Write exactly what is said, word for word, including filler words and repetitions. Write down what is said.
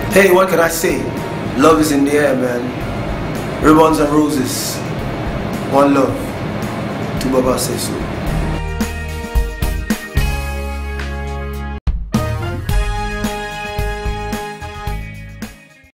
Hey, what can I say? Love is in the air, man. Ribbons and roses. One love. To Baba say so.